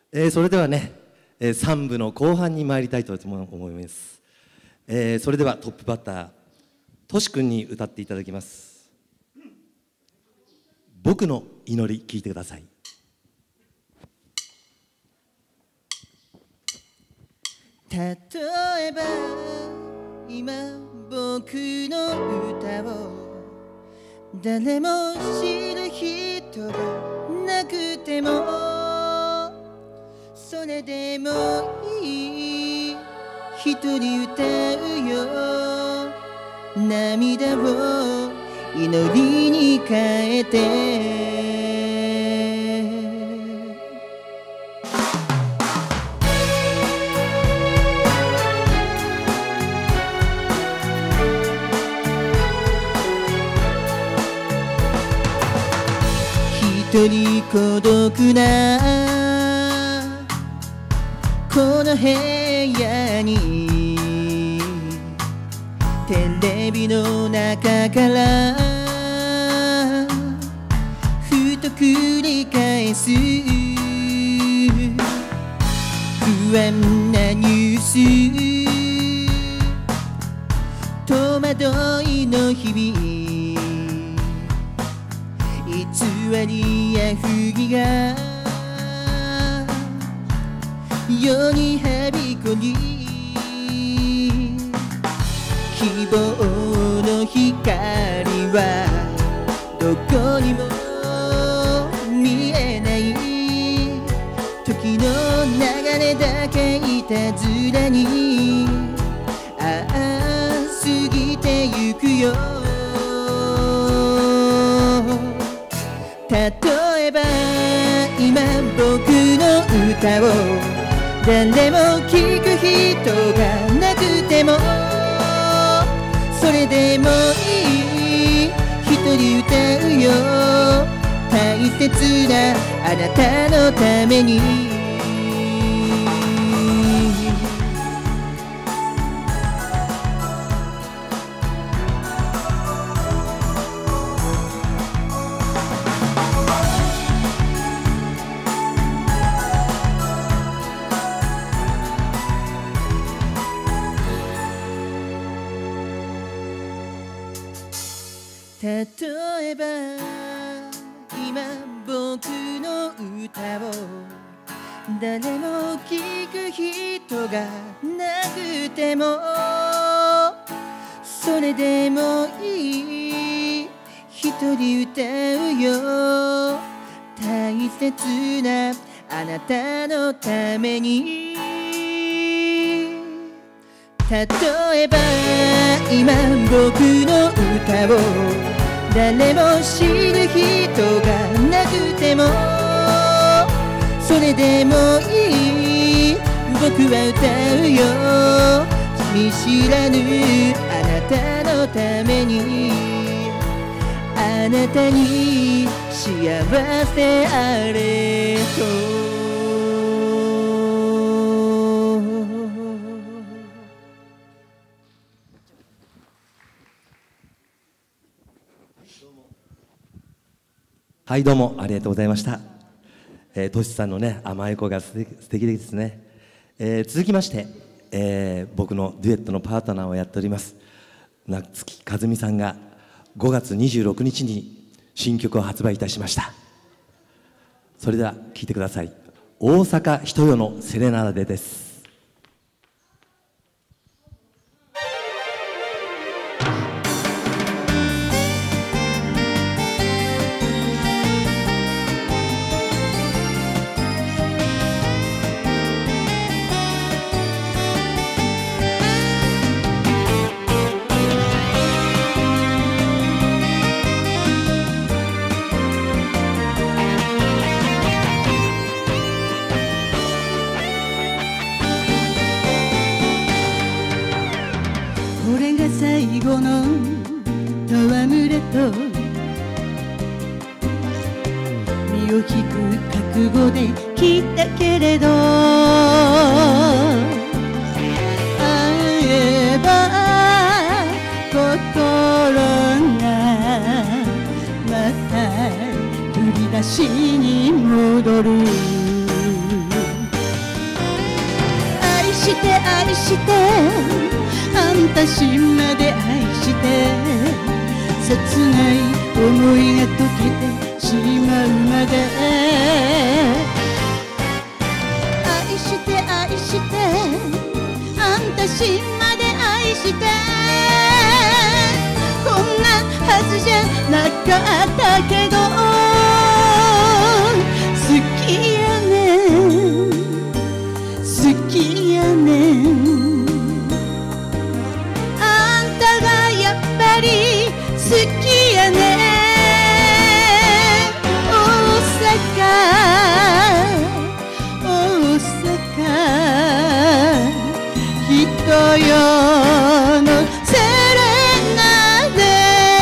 それではね、3部の後半に参りたいと思います。それではトップバッター、とし君に歌っていただきます。僕の祈り、聴いてください。 例えば今僕の歌を誰も知る人がなくてもそれでもいい一人歌うよ涙を祈りに変えて一人孤独なこの部屋にテレビの中からふと繰り返す不安なニュース戸惑いの日々偽りや不義が世にはびこり希望の光はどこにも見えない時の流れだけいたずらにああ過ぎてゆくよ例えば今僕の歌を誰も聴く人がなくてもそれでもいい一人歌うよ大切なあなたのために例えば今僕の歌を誰も聴く人がなくてもそれでもいい一人歌うよ大切なあなたのために例えば今僕の歌を誰も知る人がなくてもそれでもいい僕は歌うよ見知らぬあなたのためにあなたに幸せあれとはい、どうもありがとうございました。としさんのね、甘い声が素敵ですね。続きまして、僕のデュエットのパートナーをやっております夏木和美さんが5月26日に新曲を発売いたしました。それでは聴いてください。大阪ひとよのセレナーデです。 最後の戯れと身を引く覚悟で来たけれど会えば心がまた振り出しに戻るしてあんた死まで愛して切ない思いが溶けてしまうまで愛して愛してあんた死まで愛してこんなはずじゃなかったけど好きやねん好きやねんあんたがやっぱり好きやねん大阪人よのセレナデ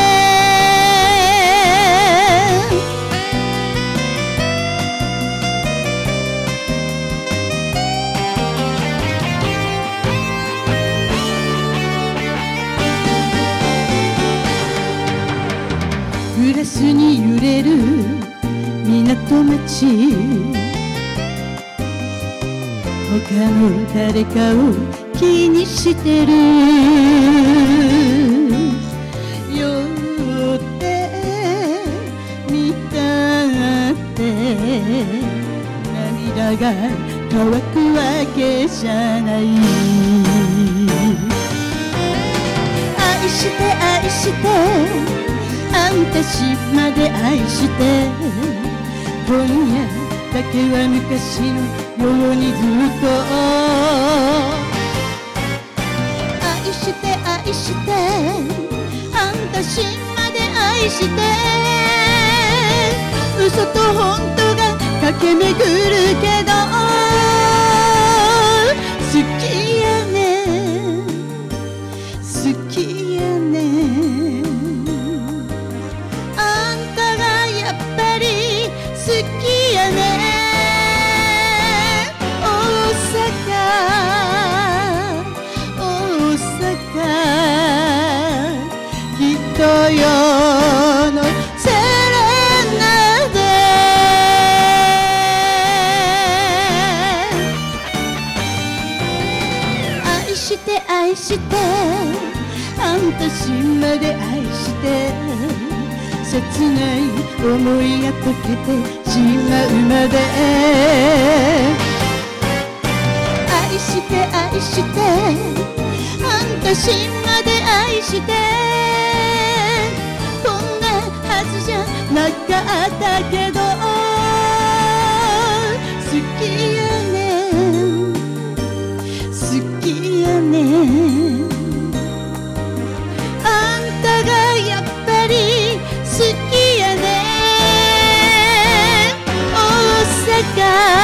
グラスに揺れる港町他の誰かを気にしてる酔ってみたって涙が乾くわけじゃない愛して愛してあんた死まで愛して今夜だけは昔のようにずっと愛して愛してあんた死まで愛して嘘と本当が駆け巡るけど好きやねん好きやねんあんたがやっぱり好きやねん人よのセレナデ愛して愛してあんた死まで愛して切ない思いが溶けてしまうまで愛して愛してあんた死まで愛してこんなはずじゃなかったけど好きやねん好きやねんあんたがやっぱり好きやねん大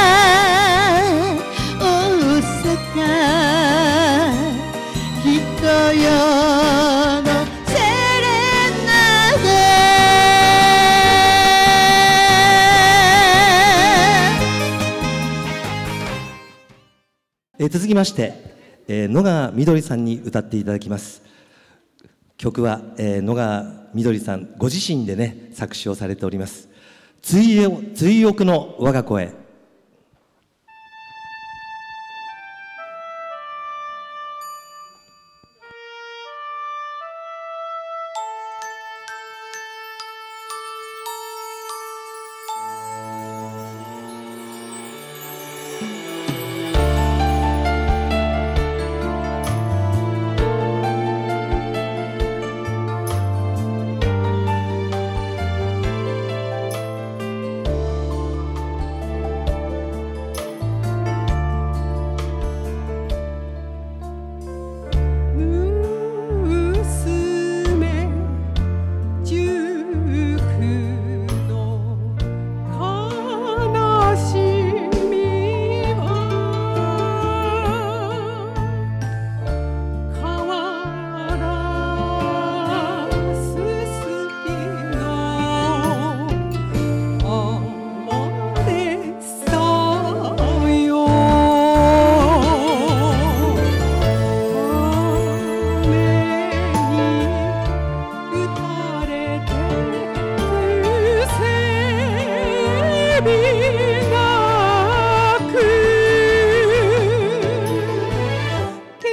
阪人よのセレナデ続きまして、野川みどりさんに歌っていただきます。曲は、野川みどりさんご自身でね作詞をされております。追憶の我が声。 「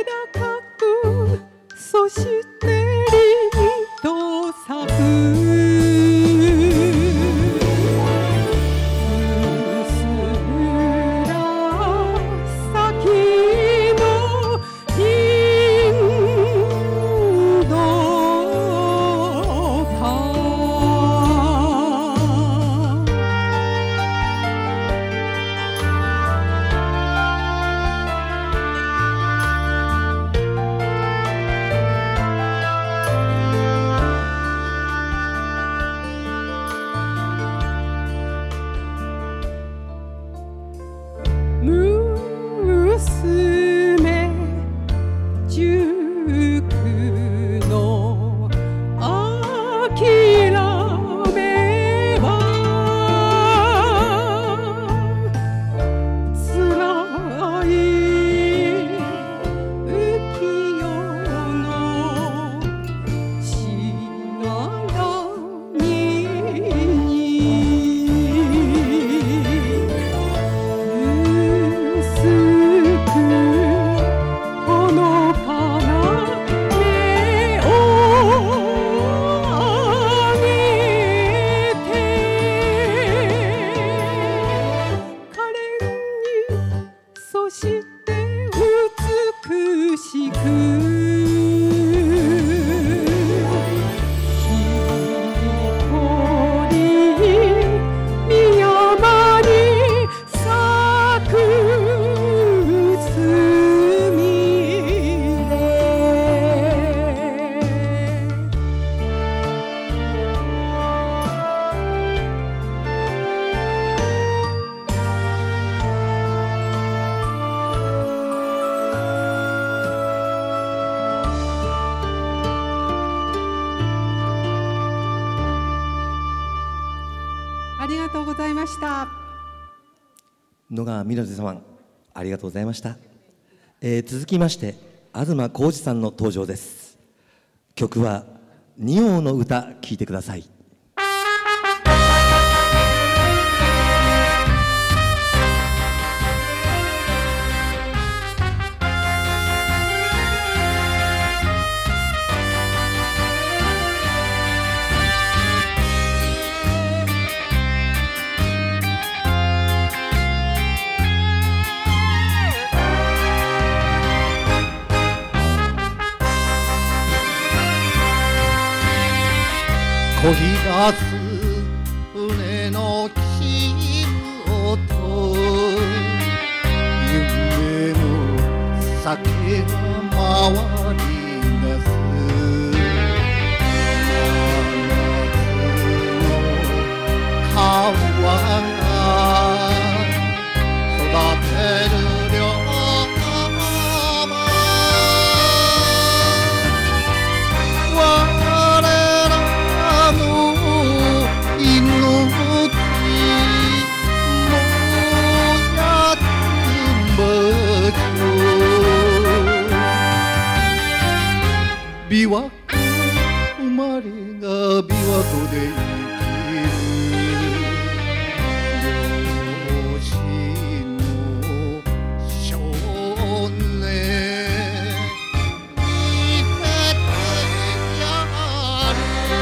りがとうございました。 野川みのり様、ありがとうございました。続きまして東浩二さんの登場です。曲は仁王の歌、聴いてください。 漕ぎ出す船の木音、夢の酒が回り出す。真夏の川が育てる龍馬、我らの命もやつばちょ、琵琶湖生まれが琵琶湖で生きる両親の少年、見せてやる。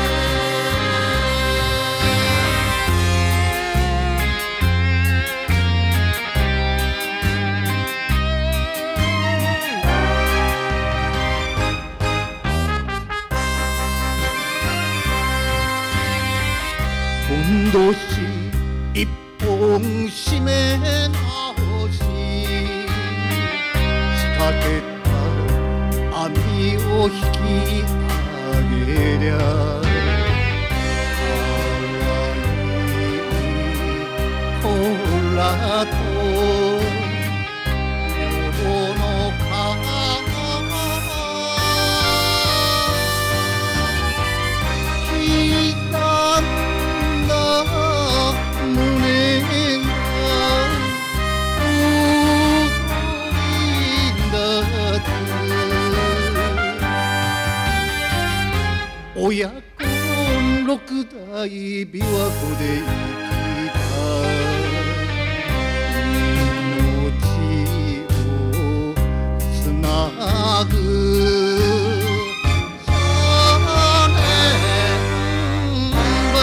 ふんどし一本締め直し、仕掛けた網を引き上げりゃ、可愛い子らと世の川、親子六代琵琶湖で生きた命をつなぐ少年ば。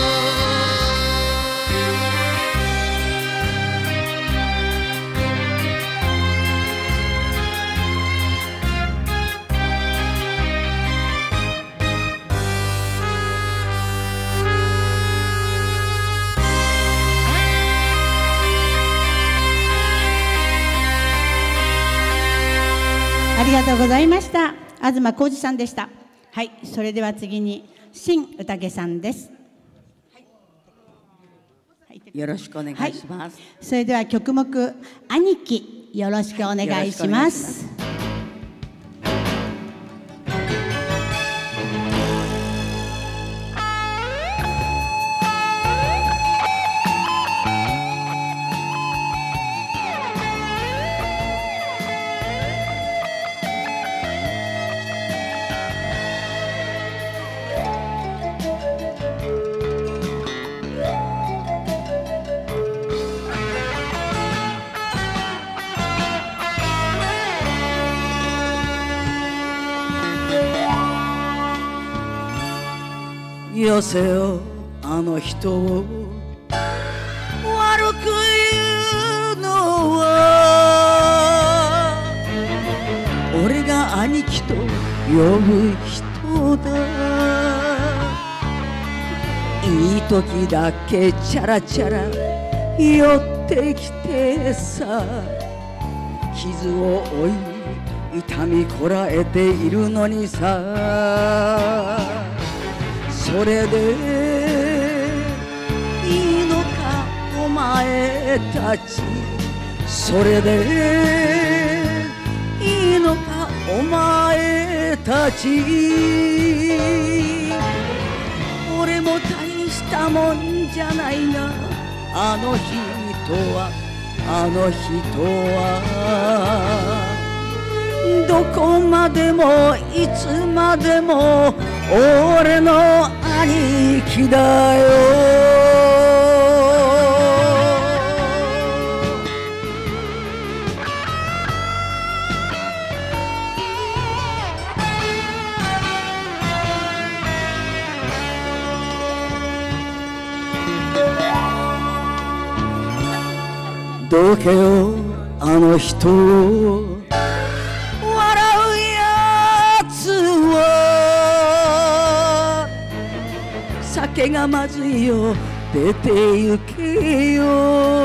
ありがとうございました。東浩二さんでした。はい、それでは次に新宴さんです。 よろしくお願いします。 それでは曲目兄貴、よろしくお願いします。 よせよあの人を悪く言うのは俺が兄貴と呼ぶ人だ。いい時だけチャラチャラ寄ってきてさ、傷を負い痛みこらえているのにさ、それでいいのかお前たち、それでいいのかお前たち。俺も大したもんじゃないがあの人はあの人はどこまでもいつまでも俺の兄貴だよ。どけよあの人を笑うやつは酒がまずいよ出て行けよ。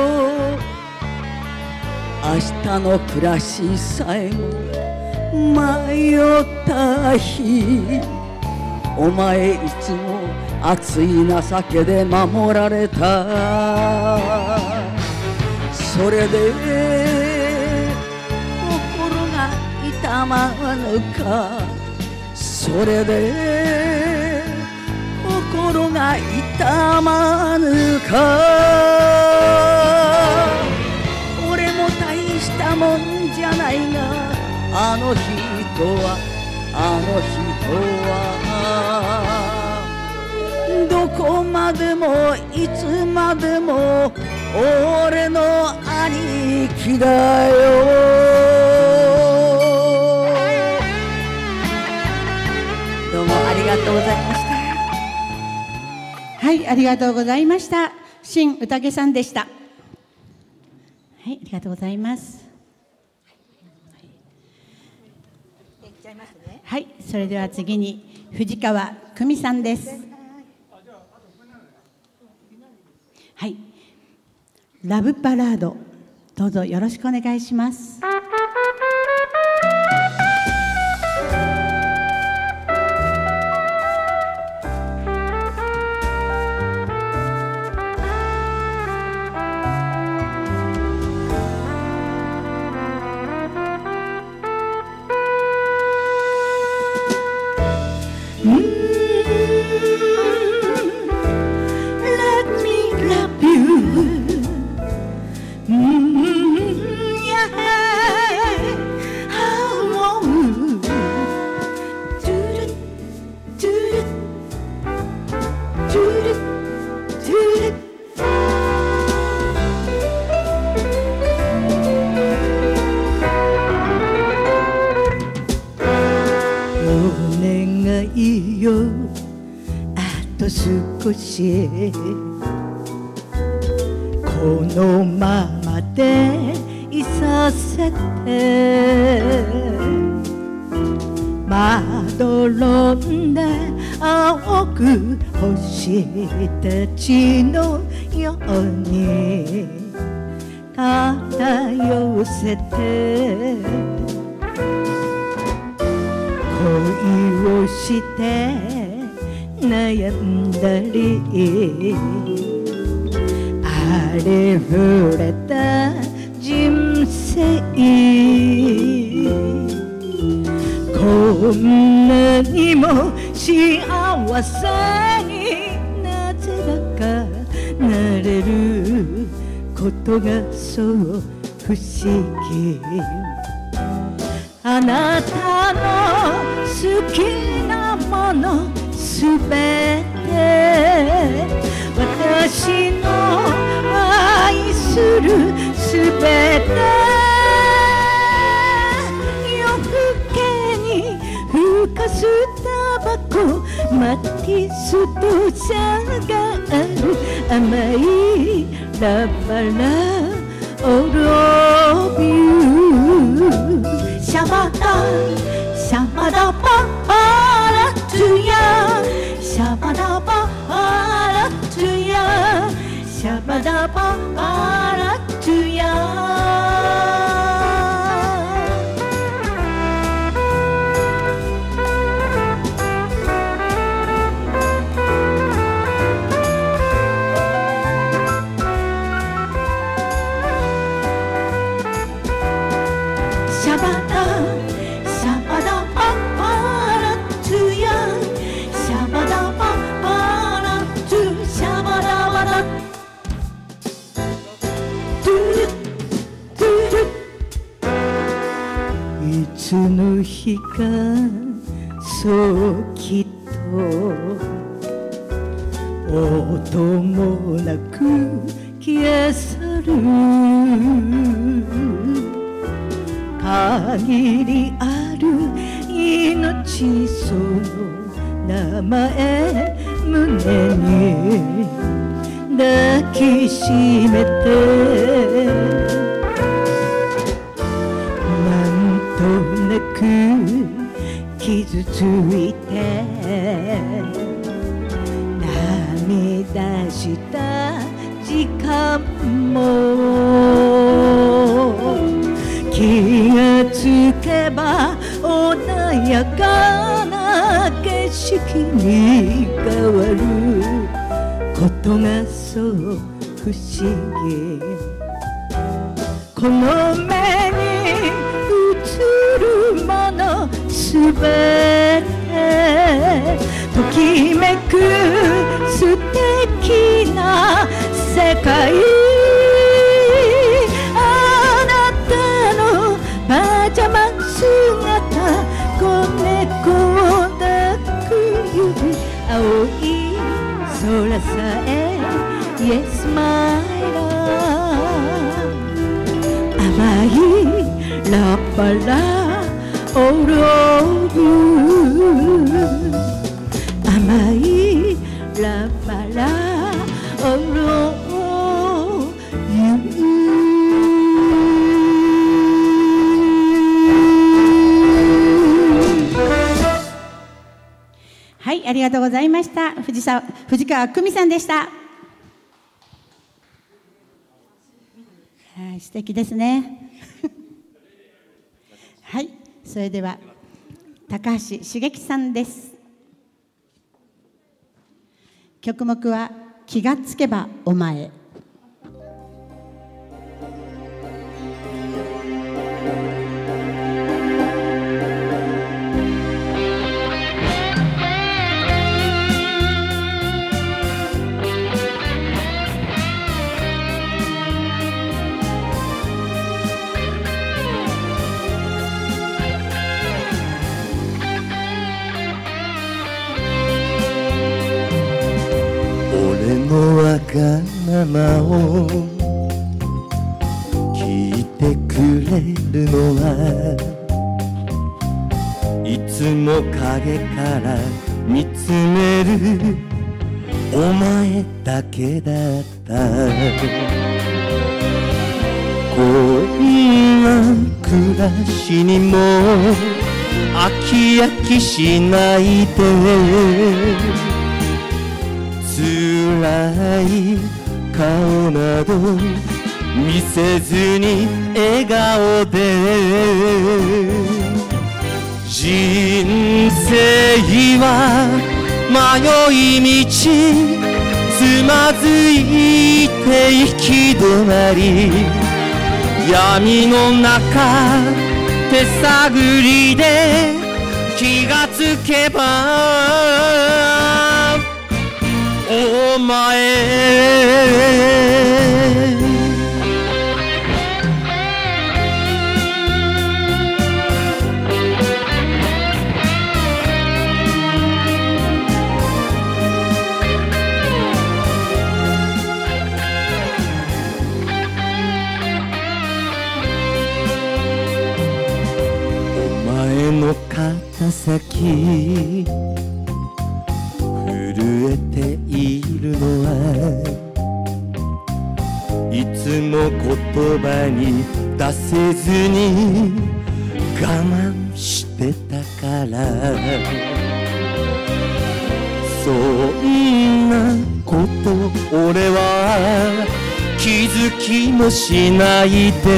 明日の暮らしさえも迷った日お前いつも熱い情けで守られた。それで心が痛まぬかそれで心が痛まぬか。俺も大したもんじゃないがあの人はあの人はどこまでもいつまでも俺の兄貴だよ。どうもありがとうございました。 はい、ありがとうございました。新宴さんでした。はい、ありがとうございます。はい、それでは次に藤川久美さんです。はい、ラブバラードどうぞよろしくお願いします。少しこのままでいさせてまどろんだ青く星たちのように漂せて恋をして悩んだりありふれた人生こんなにも幸せになぜだかなれることがそう不思議あなたの好きなものすべて私の愛するすべて夜更けにふかすタバコマティスと差がある甘いラバラオロビューシャバダシャバダパパラトゥヤシャバダパパラトゥヤシャバダパパラトゥヤシャバダシャバダパパラトゥヤシャバダパパラトゥシャバつの日かそうきっと音もなく消え去る限りある命その名前胸に抱きしめてなんとなく傷ついて涙した時間も気がつけば穏やかな景色に変わることがそう不思議この目に映るものすべてときめく素敵な世界あなたのパジャマ姿子猫抱く指青い空さえ Yes my love 甘いラッパラall over 甘いラッパラall over you はい、ありがとうございました。藤川久美さんでした。はい、素敵ですね。はい、それでは高橋茂樹さんです。曲目は気がつけばお前。 わがままを聞いてくれるのはいつも影から見つめるお前だけだったこんな暮らしにも飽き飽きしないで辛い顔など見せずに笑顔で人生は迷い道つまずいて行き止まり闇の中手探りで気がつけばお前お前の肩先震えているのはいつも言葉に出せずに我慢してたからそんなこと俺は気づきもしないで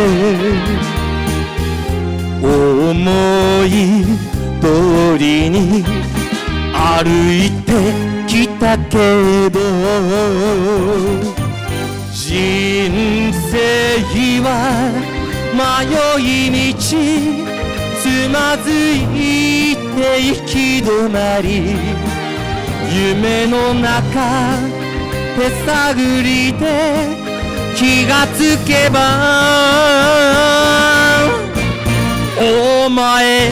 思い通りに歩いてきたけど人生は迷い道つまずいて行き止まり夢の中手探りで気がつけばお前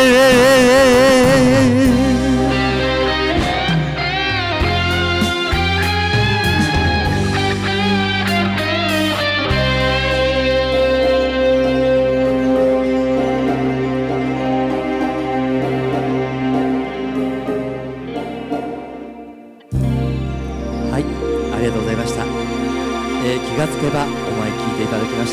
はい、ありがとうございました。気がつけばお前聞いていただきました。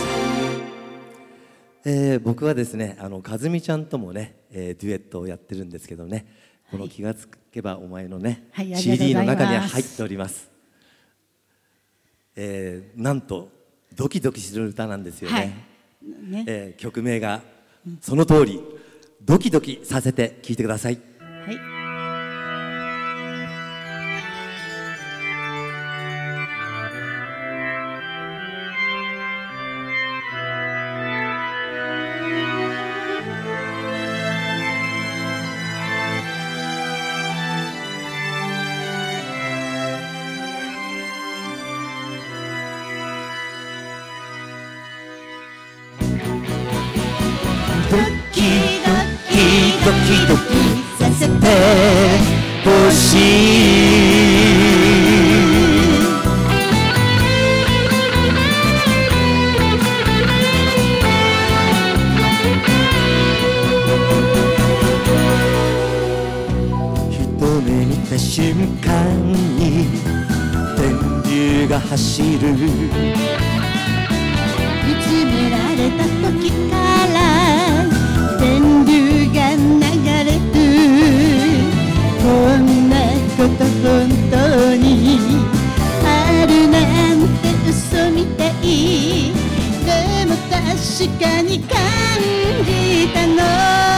僕はですね、和美ちゃんともね、デュエットをやってるんですけどね、この気がつけばお前のね、 はい、 CD の中には入っております。なんとドキドキする歌なんですよね。 はいね、 曲名がその通りドキドキさせて聴いてください。 はい。 ドキドキドキドキさせてほしい一目見た瞬間に電流が走る見つめられた時から電流が流れるこんなこと本当にあるなんて嘘みたいでも確かに感じたの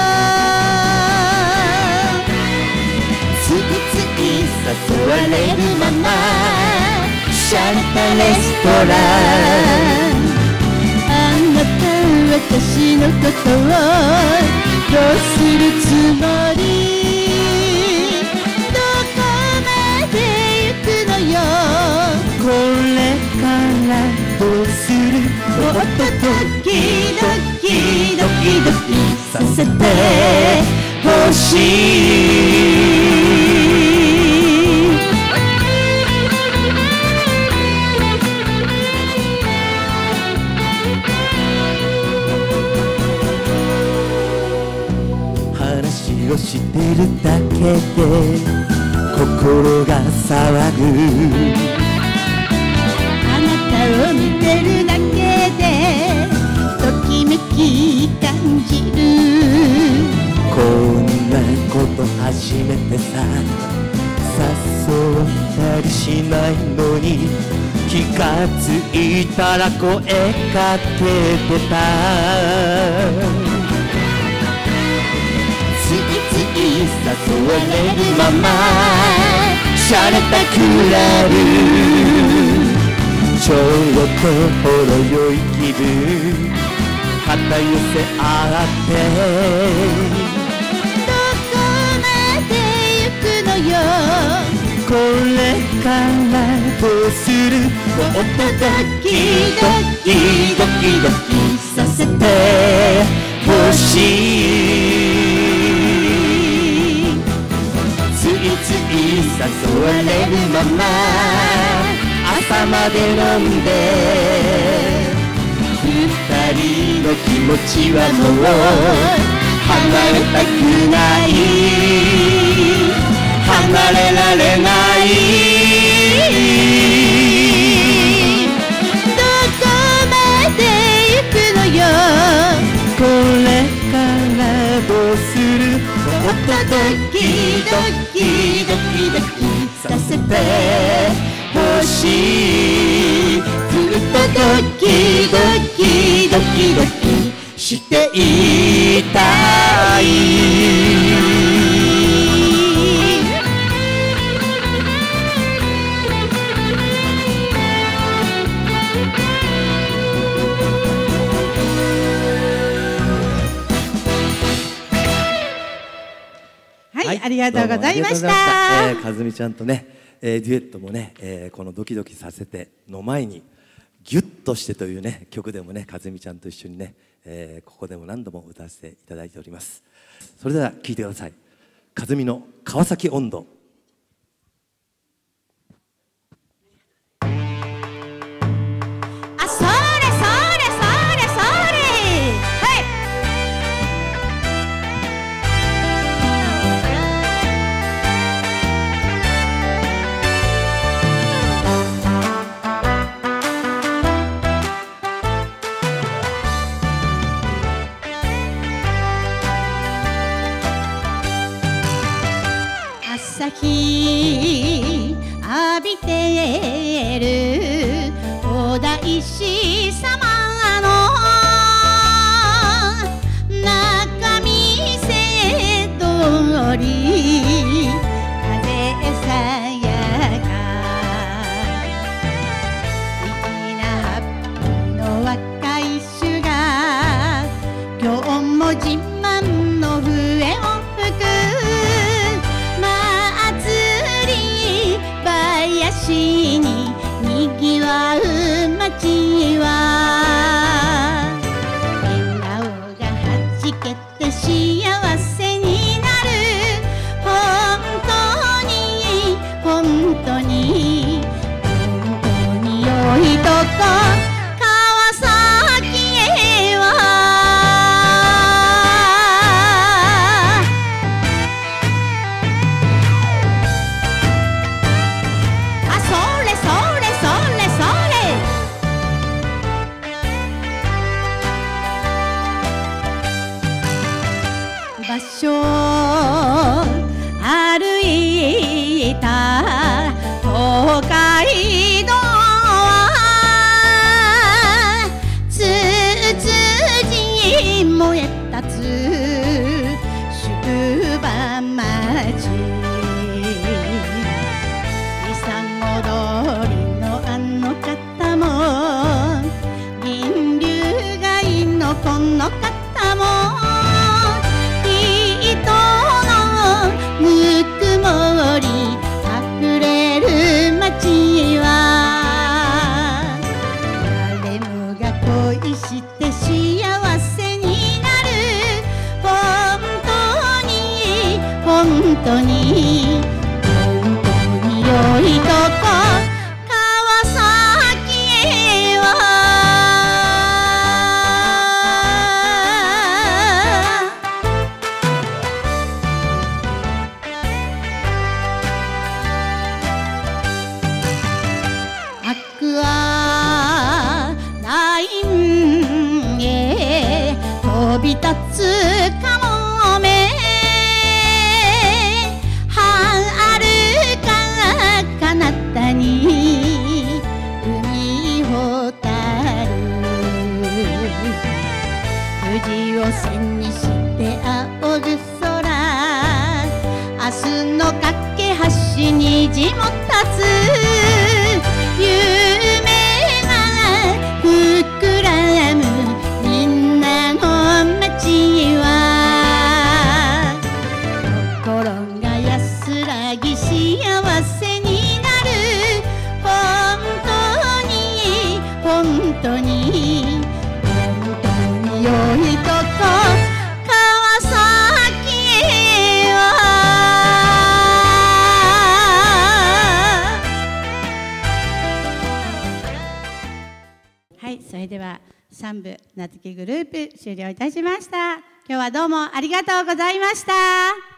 ついつい誘われるままシャレたレストランあなた私のことをどうするつもりどこまで行くのよこれからどうするもっとドキドキドキドキさせてほしい話をしてるだけで心が騒ぐあなたを見てるだけでときめき感じるこんなこと初めてさ誘ったりしないのに気がついたら声かけてたついつい誘われるままシャレたクラブちょっとほろ酔い気分肩寄せ合ってどこまで行くのよこれからどうするもっとドキドキドキドキさせてほしいついつい誘われるまま朝まで飲んで二人の気持ちはもう離れたくない離れられないどこまで行くのよこれからどうするもっとドキドキドキドキさせてほしいずっとドキドキドキドキしていたいはい、ありがとうございました。 和美ちゃんとね、デュエットもね、このドキドキさせての前にギュッとしてというね曲でもね和美ちゃんと一緒にね、ここでも何度も歌わせていただいております。それでは聴いてください。和美の川崎音頭。 朝日浴びてるお大師様の仲見世通り風さやか粋なハッピーの若い衆が今日も自慢の笛を吹く林ににぎわう街は笑顔がはじけて幸せになる本当に本当に本当に良いとこ川崎へは場所歩いた東海道はつつじ燃え立つ宿場町伊三踊りのあの方も銀龍街のこの方もぬくもりあふれる街は誰もが恋して幸せになる本当に本当に本当に良いとこ川崎へは飛び立つかもめはるか彼方に海ほたる富士を背にして仰ぐ空明日の架け橋に虹も立つ夢が膨らむみんなの街は心が安らぎ幸せになる本当に本当に本当に良いとこ川崎へははい、それでは3部名付けグループ終了いたしました。今日はどうもありがとうございました。